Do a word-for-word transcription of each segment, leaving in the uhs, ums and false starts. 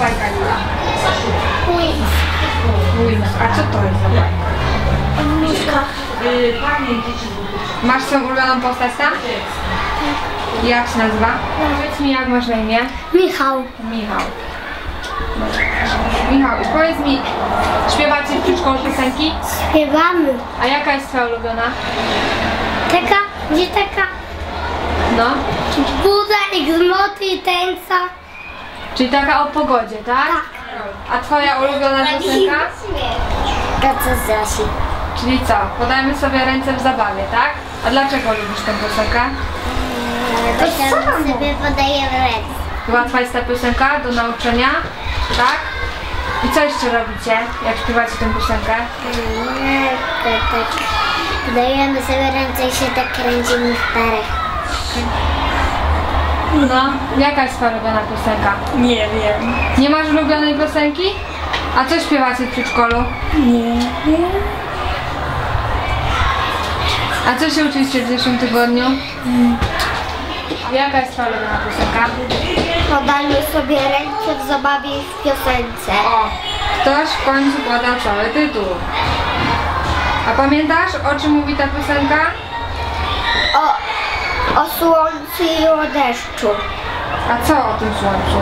bajka, Lila? Wings. Wings. A co to jest za bajka? Miszka. Masz swoją ulubioną postać tam? Jak się nazywa? Powiedz mi, jak masz na imię? Michał. Michał. Michał, i powiedz mi, śpiewacie w przedszkolu piosenki? Śpiewamy. A jaka jest twoja ulubiona? Taka, gdzie taka No. buda i grzmoty i tańca. Czyli taka o pogodzie, tak? Tak. A twoja ulubiona piosenka? To co Zosi. Czyli co? Podajmy sobie ręce w zabawie, tak? A dlaczego lubisz tę piosenkę? To samo sobie podajemy ręce. Łatwa jest ta piosenka do nauczenia, tak? I co jeszcze robicie, jak śpiewacie tę piosenkę? Tak, tak. Podajemy sobie ręce i się tak kręcimy w parach. No, jaka jest twoja ulubiona piosenka? Nie wiem. Nie masz ulubionej piosenki? A co śpiewacie w przedszkolu? Nie wiem. A co się uczyliście w zeszłym tygodniu? Mm. Jaka jest twoja ulubiona piosenka? Podajmy sobie ręce w zabawie i w piosence. O, ktoś w końcu poda cały tytuł. A pamiętasz, o czym mówi ta piosenka? O, o słońcu i o deszczu. A co o tym słońcu?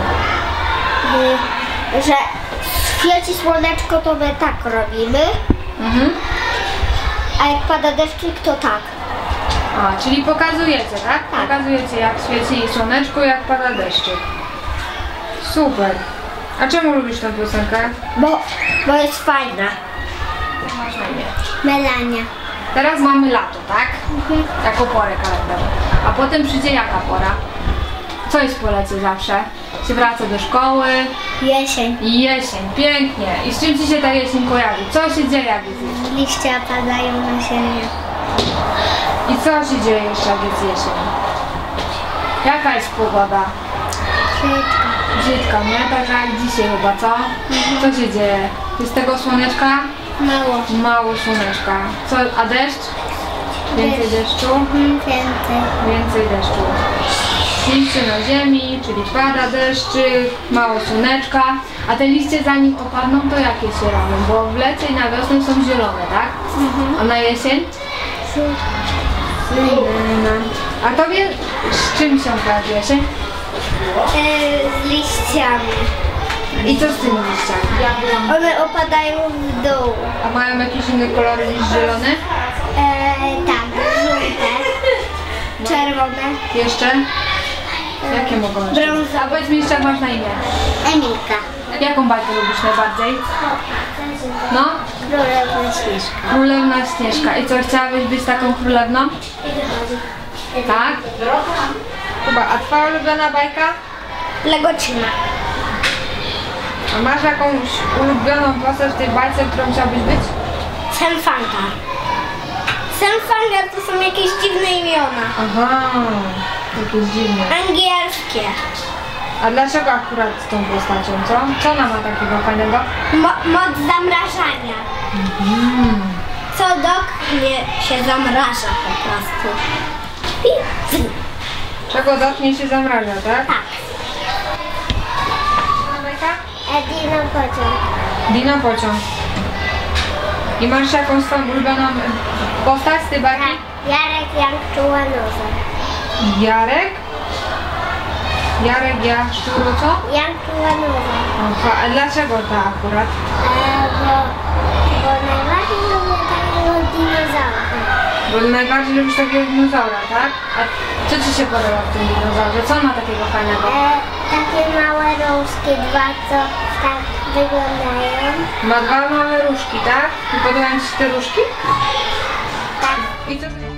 Y, że świeci słoneczko, to my tak robimy, Mhm. a jak pada deszczyk, to tak. A, czyli pokazujecie, tak? Tak. Pokazujecie, jak świeci słoneczko, jak pada deszczyk. Super. A czemu lubisz tę piosenkę? Bo, bo jest fajna. Masz na imię. Melania. Teraz mamy lato, tak? Mhm. Jako porę kalendarzową. A potem przyjdzie jaka pora? Co jest po lecie zawsze? Się wraca do szkoły. Jesień. I jesień, pięknie. I z czym ci się ta jesień kojarzy? Co się dzieje, jak jest jesień? Liścia padają na ziemię. I co się dzieje jeszcze, jak jest jesień? Jaka jest pogoda? Brzydka. Brzydka, nie? Taka jak dzisiaj chyba, co? Co się dzieje? Jest tego słoneczka? Mało. Mało słoneczka. Co, a deszcz? Więcej Deszcz. deszczu? Mhm, więcej. Więcej deszczu. Liście na ziemi, czyli pada deszczyk, mało słoneczka, a te liście zanim opadną, to jakie się robią? Bo w lecie i na wiosnę są zielone, tak? Mhm. A na jesień? Zielone. A tobie z czym się kojarzy jesień? E, z liściami. I co z tymi liściami? One opadają w dół. A mają jakieś inne kolory niż zielone? E, tak, żółte, czerwone, Jeszcze? Jakie mogą być? brązowe. A powiedz mi jeszcze, jak masz na imię? Emilka. Jaką bajkę lubisz najbardziej? No? Królewna Śnieżka. Królewna Śnieżka. I co, chciałabyś być taką królewną? Tak? Chyba, a twoja ulubiona bajka? Legocina. A masz jakąś ulubioną postać w tej bajce, którą chciałbyś być? Senfangar. Senfangar to są jakieś dziwne imiona. Aha, jakieś dziwne. Angielskie. A dlaczego akurat z tą postacią, co? Co ona ma takiego fajnego? Mo moc zamrażania. Mm. Co dotknie się zamraża po prostu. I... Czego dotknie się zamraża, tak? Tak. Bajka? Edina pociąg. Dino pociąg. I masz jakąś swoją ulubioną postać z tej bajki? Tak. Jarek Jankczuła noza. Jarek? Jarek, ja, szczuro, co? Jankczuła noza. Aha, a dlaczego ta akurat? E, bo, bo najbardziej lubię takiego dinozaura. Bo najbardziej lubisz takiego dinozaura, tak? A co ci się podoba w tym dinozaurze? Co on ma takiego fajnego? E, takie małe różki, dwa, co tak wyglądają. Ma dwa małe różki, tak? I podobają ci się te różki? Tak. I co...